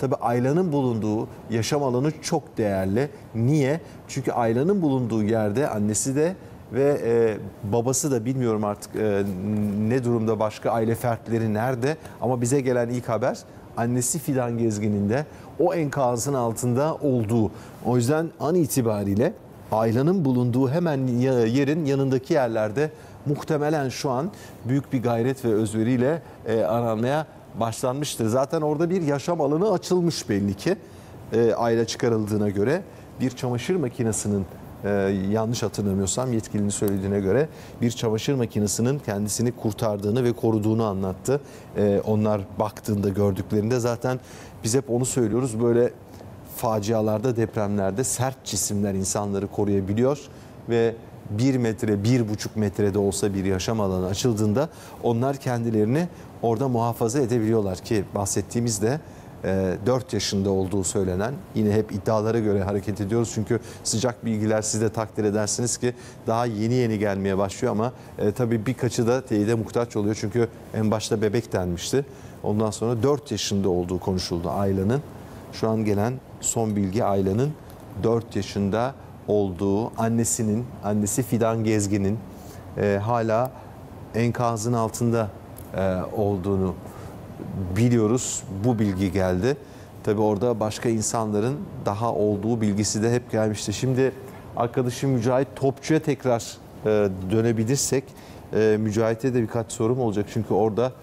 Tabii Ayla'nın bulunduğu yaşam alanı çok değerli. Niye? Çünkü Ayla'nın bulunduğu yerde annesi de ve babası da, bilmiyorum artık ne durumda, başka aile fertleri nerede, ama bize gelen ilk haber annesi Fidan Gezgin'in de o enkazın altında olduğu. O yüzden an itibariyle Ayla'nın bulunduğu hemen yerin yanındaki yerlerde muhtemelen şu an büyük bir gayret ve özveriyle aranmaya başlanmıştır. Zaten orada bir yaşam alanı açılmış belli ki. Ayla çıkarıldığına göre bir çamaşır makinesinin, yanlış hatırlamıyorsam yetkilinin söylediğine göre, bir çamaşır makinesinin kendisini kurtardığını ve koruduğunu anlattı. Onlar baktığında, gördüklerinde, zaten biz hep onu söylüyoruz, böyle facialarda, depremlerde sert cisimler insanları koruyabiliyor ve 1 metre, 1,5 metrede olsa bir yaşam alanı açıldığında onlar kendilerini orada muhafaza edebiliyorlar ki bahsettiğimiz de 4 yaşında olduğu söylenen, yine hep iddialara göre hareket ediyoruz çünkü sıcak bilgiler, siz de takdir edersiniz ki daha yeni yeni gelmeye başlıyor, ama tabii birkaçı da teyide muhtaç oluyor çünkü en başta bebek denmişti. Ondan sonra 4 yaşında olduğu konuşuldu Ayla'nın. Şu an gelen son bilgi Ayla'nın 4 yaşında olduğu, annesi Fidan Gezgin'in hala enkazın altında olduğunu biliyoruz. Bu bilgi geldi. Tabii orada başka insanların daha olduğu bilgisi de hep gelmişti. Şimdi arkadaşım Mücahit Topçu'ya tekrar dönebilirsek, Mücahit'e de birkaç sorum olacak. Çünkü orada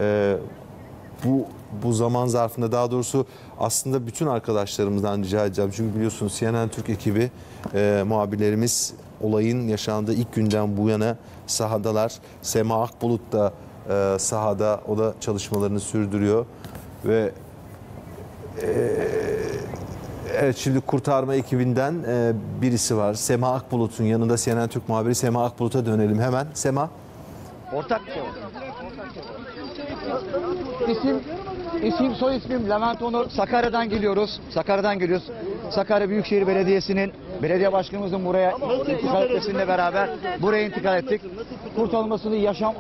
bu zaman zarfında, daha doğrusu aslında bütün arkadaşlarımızdan rica edeceğim. Çünkü biliyorsunuz CNN Türk ekibi, muhabirlerimiz olayın yaşandığı ilk günden bu yana sahadalar. Sema Akbulut da sahada, o da çalışmalarını sürdürüyor ve evet, şimdi kurtarma ekibinden birisi var. Sema Akbulut'un yanında CNN Türk muhabiri Sema Akbulut'a dönelim hemen. Sema. Ortak İsim soy ismim Levent Onur. Sakarya'dan geliyoruz. Sakarya Büyükşehir Belediyesi'nin, belediye başkanımızın buraya intikal etmesiyle beraber buraya intikal ettik. Kurtarılmasının yaşam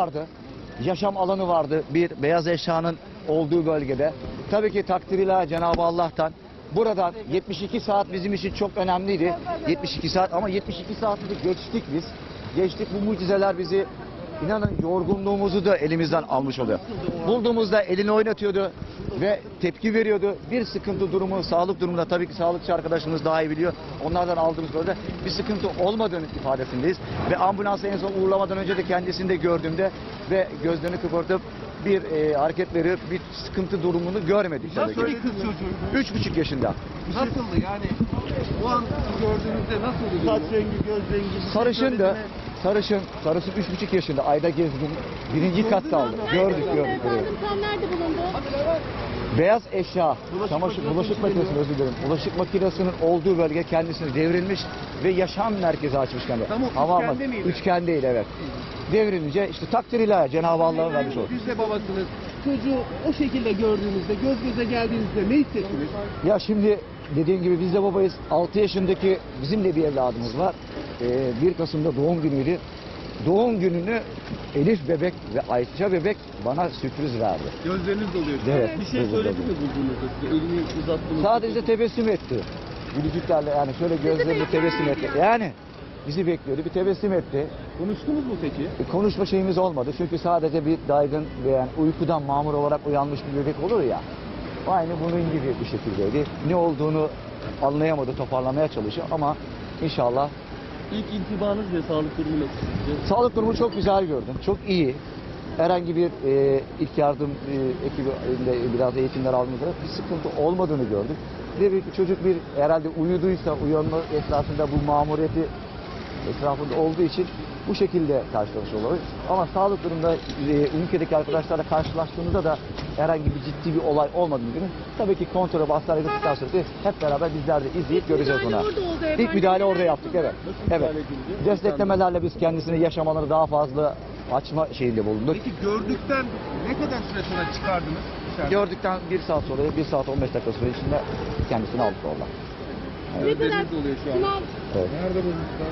alanı vardı. Bir beyaz eşyanın olduğu bölgede. Tabii ki takdiriyle Cenab-ı Allah'tan. Buradan 72 saat bizim için çok önemliydi. 72 saat, ama 72 saati de geçtik biz. Geçtik, bu mucizeler bizi, İnanın, yorgunluğumuzu da elimizden almış oluyor. Bulduğumuzda elini oynatıyordu ve tepki veriyordu. Bir sıkıntı durumu, sağlık durumunda, tabii ki sağlıkçı arkadaşımız daha iyi biliyor. Onlardan aldığımız böyle bir sıkıntı olmadığını ifadesindeyiz. Ve ambulansa en son uğurlamadan önce de kendisini de gördüğümde ve gözlerini kıpırtıp bir hareket verip bir sıkıntı durumunu görmedik. Nasıl bir kız çocuğu? 3,5 yaşında. Nasıldı yani? O an gördüğünüzde nasıldı? Saç rengi, göz rengi. Sarışındı. Sarışın 3,5 yaşında, Ayda Gezgin, 1. katta aldı. Gördük. Tam nerede bulundu? Beyaz eşya, bulaşık makinesi, özür dilerim. Bulaşık makinesinin olduğu bölge kendisini devrilmiş ve yaşam merkezi açmış kendine. Tamam, üçgende miydi? Üçgen değil, evet. Devrilince işte takdir ilahi, Cenab-ı Allah'ın vermiş oldu. Siz de babasınız. Çocuğu o şekilde gördüğünüzde, göz göze geldiğinizde ne hissettiniz? Ya şimdi dediğim gibi biz de babayız. 6 yaşındaki bizim de bir evladımız var. 1 Kasım'da doğum günüydü. Doğum gününü Elif bebek ve Ayça bebek bana sürpriz verdi. Gözleriniz doluyor. Evet. Bir şey söyledi mi bulduğunuzda size? Elini uzattınız. Sadece tebessüm etti. Gülücüklerle, yani şöyle gözlerini tebessüm etti. Yani bizi bekliyordu, bir tebessüm etti. Konuştunuz mu peki? Konuşma şeyimiz olmadı çünkü sadece bir daygın ve yani uykudan mamur olarak uyanmış bir bebek olur ya. Aynı bunun gibi bir şekildeydi. Ne olduğunu anlayamadı, toparlamaya çalışıyor ama inşallah. İlk intibanız ne? Sağlık durumu nasıl sizce? Sağlık durumu çok güzel gördüm. Çok iyi. Herhangi bir ilk yardım ekibinde biraz eğitimler aldığımızda bir sıkıntı olmadığını gördük. Bir de çocuk herhalde uyuduysa, uyanma esnasında bu mamuriyeti etrafında olduğu için bu şekilde karşılamış olabilir. Ama sağlık durumunda ülkedeki arkadaşlarla karşılaştığımızda da herhangi bir ciddi bir olay olmadığını görüyoruz. Tabii ki kontrolü hastaneye gittikten sonra hep beraber bizler de izleyip göreceğiz ona. İlk müdahale orada yaptık, evet. Evet. Desteklemelerle biz kendisini yaşam alanı daha fazla açma şeyinde bulunduk. Peki gördükten ne kadar süre sonra çıkardınız? Gördükten 1 saat sonra, 1 saat 15 dakika süre içinde kendisini aldık oradan. Gözleriniz oluyor şu an. Evet. Nerede bulmuşlar?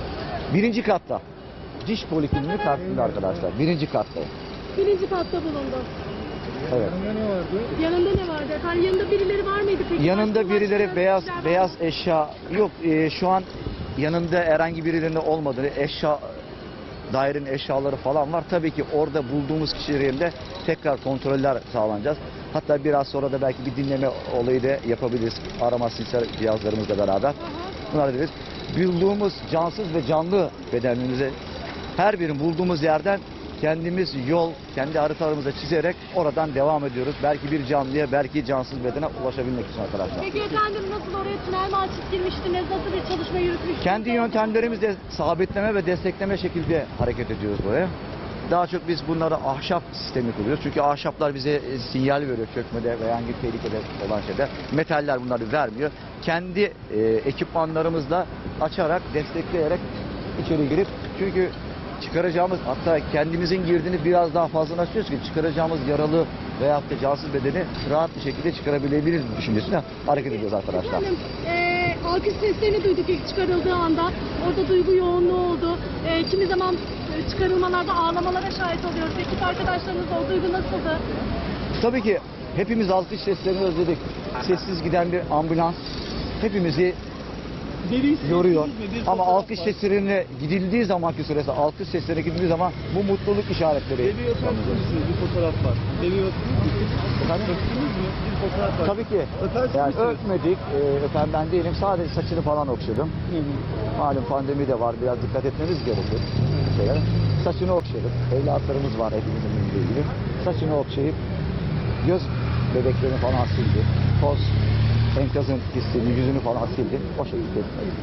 1. katta. Diş polikliniğinin karşısında arkadaşlar. 1. katta. 1. katta bulundu. Evet. Yanında ne vardı efendim? Yanında birileri var mıydı peki? Yanında Başka birileri başka beyaz şeyler var mı? beyaz eşya yok. Şu an yanında herhangi birilerinin olmadığı eşya, dairenin eşyaları falan var. Tabii ki orada bulduğumuz kişilerin de tekrar kontroller sağlanacağız. Hatta biraz sonra da belki bir dinleme olayı da yapabiliriz. Arama sensör cihazlarımızla beraber. Bunlar deriz. Bulduğumuz cansız ve canlı bedenimizi her birini bulduğumuz yerden kendimiz yol, kendi haritalarımızda çizerek oradan devam ediyoruz. Belki bir canlıya, belki cansız bedene ulaşabilmek için arkadaşlar. Peki efendim nasıl oraya tünel mi açıp girmiştiniz? Nasıl bir çalışma yürütmüştünüz? Kendi yöntemlerimizle sabitleme ve destekleme şekilde hareket ediyoruz buraya. Daha çok biz bunlara ahşap sistemi kuruyoruz. Çünkü ahşaplar bize sinyal veriyor çökmede veya hangi tehlikede olan şeyde. Metaller bunları vermiyor. Kendi ekipmanlarımızla açarak, destekleyerek içeri girip, çünkü çıkaracağımız, hatta kendimizin girdiğini biraz daha fazla açıyoruz ki çıkaracağımız yaralı veyahut da cansız bedeni rahat bir şekilde çıkarabilebiliriz düşüncesine hareket ediyoruz arkadaşlar. Efendim alkış seslerini duyduk ilk çıkarıldığı anda. Orada duygu yoğunluğu oldu. Kimi zaman çıkarılmalarda ağlamalara şahit oluyoruz. Ekip arkadaşlarınızla o duygu nasıldı? Tabii ki hepimiz alkış seslerini özledik. Sessiz giden bir ambulans hepimizi yoruyor. Ama alkış seslerine gidildiği zamanki süresi, alkış seslerine gidildiği zaman bu mutluluk işaretleri. Devi öpersiniz bir fotoğraf var. Devi öptünüz mü? Bir fotoğraf var. Tabii ki. Öpersiniz Yani misiniz? öpmedik, öpen ben değilim. Sadece saçını falan okşadım. Malum pandemi de var, biraz dikkat etmemiz gerekiyor. Şeyler. Saçını okşadık. Evlatlarımız var hepimizin ilgili. Saçını okşayıp göz bebeklerini falan sildi. Toz, enkazın hissini, yüzünü falan sildi. O şekilde.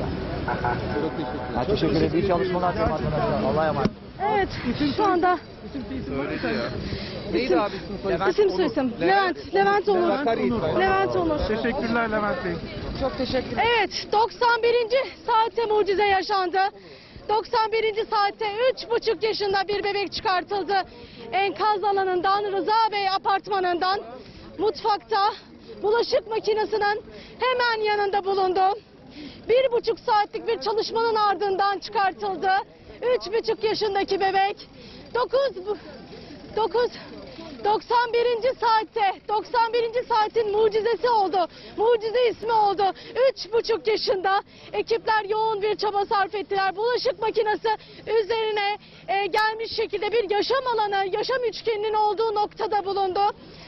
Yani teşekkür ederim. İyi çalışmalar diliyorum arkadaşlar. Allah'a emanet. Evet şu anda Neydi abi isim soyisim? isim soyisim. Levent Onur. Levent Onur. Teşekkürler Levent Bey. Evet 91. saatte mucize yaşandı. 91. saatte 3,5 yaşında bir bebek çıkartıldı. Enkaz alanından, Rıza Bey apartmanından, mutfakta bulaşık makinesinin hemen yanında bulundu. 1,5 saatlik bir çalışmanın ardından çıkartıldı. 3,5 yaşındaki bebek 91. saatin mucizesi oldu. Mucize ismi oldu. 3,5 yaşında ekipler yoğun bir çaba sarf ettiler. Bulaşık makinesi üzerine gelmiş şekilde bir yaşam alanı, yaşam üçgeninin olduğu noktada bulundu.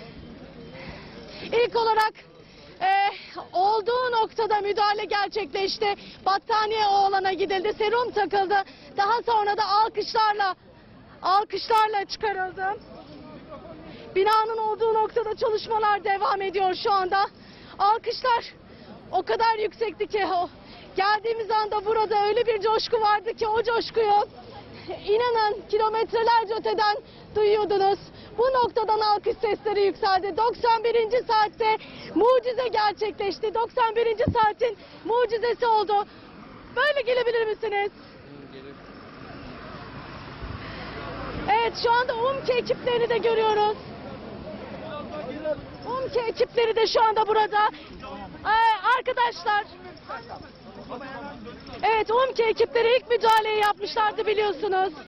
İlk olarak olduğu noktada müdahale gerçekleşti. Battaniye o alana gidildi, serum takıldı. Daha sonra da alkışlarla çıkarıldı. Binanın olduğu noktada çalışmalar devam ediyor şu anda. Alkışlar o kadar yüksekti ki geldiğimiz anda burada öyle bir coşku vardı ki o coşkuyu inanın kilometrelerce öteden duyuyordunuz. Bu noktadan alkış sesleri yükseldi. 91. saatte mucize gerçekleşti. 91. saatin mucizesi oldu. Böyle gelebilir misiniz? Evet şu anda UMKE ekiplerini de görüyoruz. UMKE ekipleri de şu anda burada. Arkadaşlar. Evet UMKE ekipleri ilk müdahaleyi yapmışlardı biliyorsunuz.